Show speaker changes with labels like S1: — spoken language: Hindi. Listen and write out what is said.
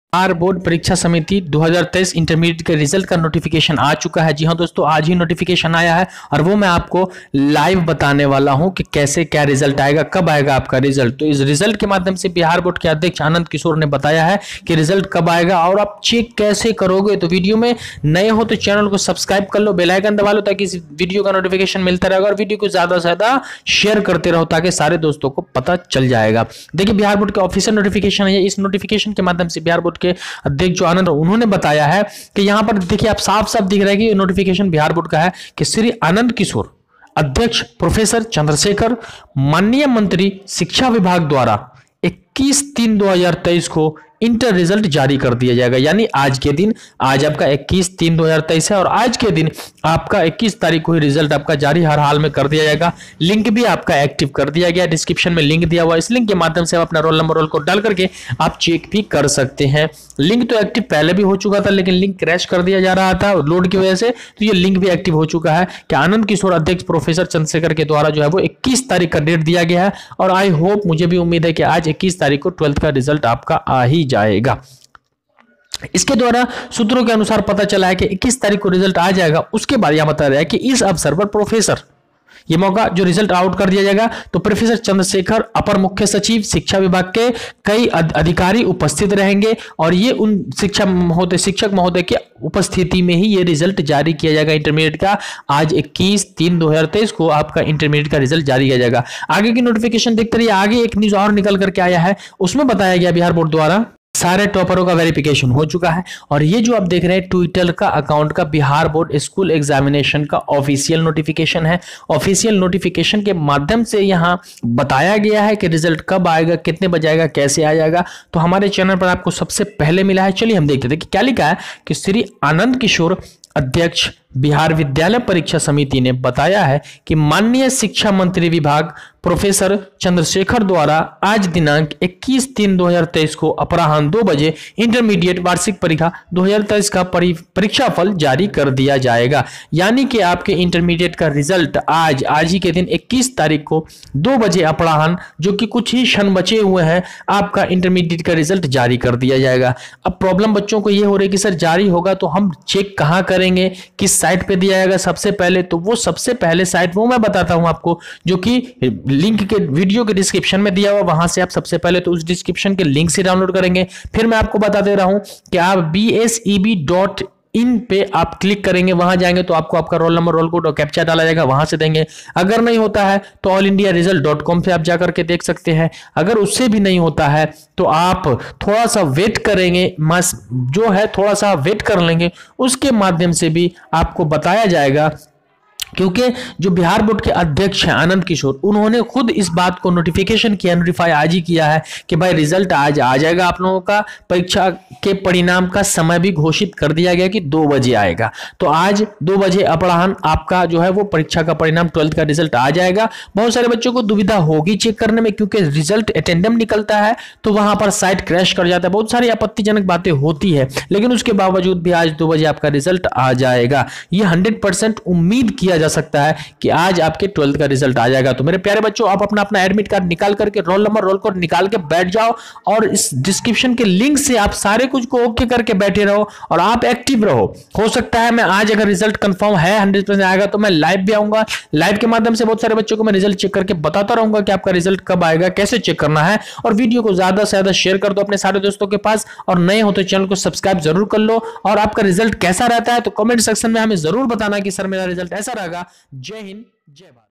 S1: बिहार बोर्ड परीक्षा समिति 2023 इंटरमीडिएट के रिजल्ट का नोटिफिकेशन आ चुका है। जी हाँ दोस्तों, आज ही नोटिफिकेशन आया है और वो मैं आपको लाइव बताने वाला हूं कि कैसे क्या रिजल्ट आएगा, कब आएगा आपका रिजल्ट। तो इस रिजल्ट के माध्यम से बिहार बोर्ड के अध्यक्ष आनंद किशोर ने बताया है कि रिजल्ट कब आएगा और आप चेक कैसे करोगे। तो वीडियो में नए हो तो चैनल को सब्सक्राइब कर लो, बेल आइकन दबा लो ताकि इस वीडियो का नोटिफिकेशन मिलता रहेगा और वीडियो को ज्यादा से ज्यादा शेयर करते रहो ताकि सारे दोस्तों को पता चल जाएगा। देखिए, बिहार बोर्ड का ऑफिशियल नोटिफिकेशन है। इस नोटिफिकेशन के माध्यम से बिहार बोर्ड के अध्यक्ष जो आनंद उन्होंने बताया है कि यहां पर देखिए, आप साफ साफ दिख रहा है कि नोटिफिकेशन बिहार बोर्ड का है कि श्री आनंद किशोर अध्यक्ष प्रोफेसर चंद्रशेखर माननीय मंत्री शिक्षा विभाग द्वारा 21/3/2023 को इंटर रिजल्ट जारी कर दिया जाएगा। यानी आज के दिन, आज आपका 21/3/2023 है और आज के दिन आपका 21 तारीख को ही रिजल्ट आपका जारी हर हाल में कर दिया जाएगा। लिंक भी आपका एक्टिव कर दिया गया, डिस्क्रिप्शन में लिंक दिया हुआ है। इस लिंक के माध्यम से आप अपना रोल नंबर, रोल कोड डाल करके आप चेक भी कर सकते हैं। लिंक तो एक्टिव पहले भी हो चुका था, लेकिन लिंक क्रैश कर दिया जा रहा था लोड की वजह से, तो ये लिंक भी एक्टिव हो चुका है कि आनंद किशोर अध्यक्ष प्रोफेसर चंद्रशेखर के द्वारा जो है वो 21 तारीख का डेट दिया गया है। और आई होप, मुझे भी उम्मीद है कि आज 21 तारीख को 12th का रिजल्ट आपका आ ही जाएगा। इसके द्वारा सूत्रों के अनुसार पता चला है कि 21 तारीख को रिजल्ट आ जाएगा। उसके बाद यह बता रहा है कि इस अवसर पर प्रोफेसर, ये मौका जो रिजल्ट आउट कर दिया जाएगा, तो प्रोफेसर चंद्रशेखर, अपर मुख्य सचिव शिक्षा विभाग के कई अधिकारी उपस्थित रहेंगे और ये उन शिक्षक महोदय की उपस्थिति में ही ये रिजल्ट जारी किया जाएगा इंटरमीडिएट का। आज 21/3/2023 को आपका इंटरमीडिएट का रिजल्ट जारी किया जाएगा। आगे की नोटिफिकेशन देखते रहिए। आगे एक न्यूज और निकल करके आया है, उसमें बताया गया बिहार बोर्ड द्वारा सारे टॉपरों का वेरिफिकेशन हो चुका है। और ये जो आप देख रहे हैं ट्विटर का अकाउंट का बिहार बोर्ड स्कूल एग्जामिनेशन का ऑफिशियल नोटिफिकेशन है। ऑफिशियल नोटिफिकेशन के माध्यम से यहां बताया गया है कि रिजल्ट कब आएगा, कितने बजे आएगा, कैसे आ जाएगा। तो हमारे चैनल पर आपको सबसे पहले मिला है। चलिए हम देखते हैं कि क्या लिखा है कि श्री आनंद किशोर अध्यक्ष बिहार विद्यालय परीक्षा समिति ने बताया है कि माननीय शिक्षा मंत्री विभाग प्रोफेसर चंद्रशेखर द्वारा आज दिनांक 21/3/2023 को अपराह्न 2 बजे इंटरमीडिएट वार्षिक परीक्षा 2023 का परीक्षा फल जारी कर दिया जाएगा। यानी कि आपके इंटरमीडिएट का रिजल्ट आज ही के दिन 21 तारीख को 2 बजे अपराह्न, जो कि कुछ ही क्षण बचे हुए हैं, आपका इंटरमीडिएट का रिजल्ट जारी कर दिया जाएगा। अब प्रॉब्लम बच्चों को यह हो रही है कि सर जारी होगा तो हम चेक कहां करेंगे, किस साइट पे दिया जाएगा सबसे पहले। तो वो सबसे पहले साइट वो मैं बताता हूं आपको, जो कि लिंक के वीडियो के डिस्क्रिप्शन में दिया हुआ, वहां से आप सबसे पहले तो उस डिस्क्रिप्शन के लिंक से डाउनलोड करेंगे। फिर मैं आपको बता दे रहा हूं कि आप BSEB.in पे आप क्लिक करेंगे, वहां जाएंगे तो आपको आपका रोल नंबर, रोल कोड और कैप्चा डाला जाएगा, वहां से देंगे। अगर नहीं होता है तो allindiaresult.com पे आप जाकर के देख सकते हैं। अगर उससे भी नहीं होता है तो आप थोड़ा सा वेट करेंगे, जो है थोड़ा सा वेट कर लेंगे, उसके माध्यम से भी आपको बताया जाएगा। क्योंकि जो बिहार बोर्ड के अध्यक्ष हैं आनंद किशोर, उन्होंने खुद इस बात को नोटिफिकेशन किया, नोटिफाई आज ही किया है कि भाई रिजल्ट आज आ जाएगा आप लोगों का। परीक्षा के परिणाम का समय भी घोषित कर दिया गया कि 2 बजे आएगा। तो आज 2 बजे अपराह्न आपका जो है वो परीक्षा का परिणाम 12th का रिजल्ट आ जाएगा। बहुत सारे बच्चों को दुविधा होगी चेक करने में, क्योंकि रिजल्ट अटेंडम निकलता है तो वहां पर साइट क्रैश कर जाता है, बहुत सारी आपत्तिजनक बातें होती है, लेकिन उसके बावजूद भी आज 2 बजे आपका रिजल्ट आ जाएगा। ये 100% उम्मीद किया जा सकता है कि आज आपके 12th का रिजल्ट आ जाएगा। तो मेरे प्यारे बच्चों, आप अपना एडमिट कार्ड निकाल करके, रोल नंबर, रोल कोड निकाल के बैठ जाओ और इस डिस्क्रिप्शन के लिंक से आप सारे कुछ को ओके करके बैठे रहो और आप एक्टिव रहो। हो सकता है मैं आज, अगर रिजल्ट कंफर्म है 100% आएगा, तो मैं लाइव भी आऊंगा। लाइव के माध्यम से बहुत सारे बच्चों को मैं रिजल्ट चेक करके बताता रहूंगा कि आपका रिजल्ट कब आएगा, कैसे चेक करना है। और वीडियो को ज्यादा से ज्यादा शेयर कर दो अपने सारे दोस्तों के पास, और नए हो तो चैनल को सब्सक्राइब जरूर कर लो। और आपका रिजल्ट कैसा रहता है तो कमेंट सेक्शन में हमें जरूर बताना कि सर मेरा रिजल्ट ऐसा रहेगा। जय हिंद, जय भारत।